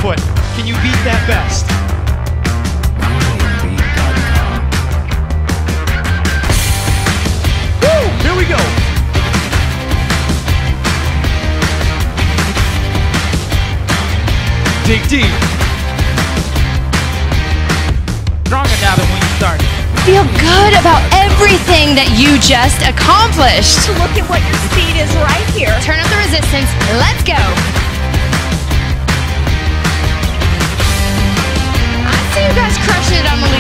output. Can you beat that best? Woo! Here we go. Dig deep. Stronger now than when you started. Feel good about everything that you just accomplished. Look at what your speed is right here. Turn up the resistance. Let's go. I see you guys crushing it on the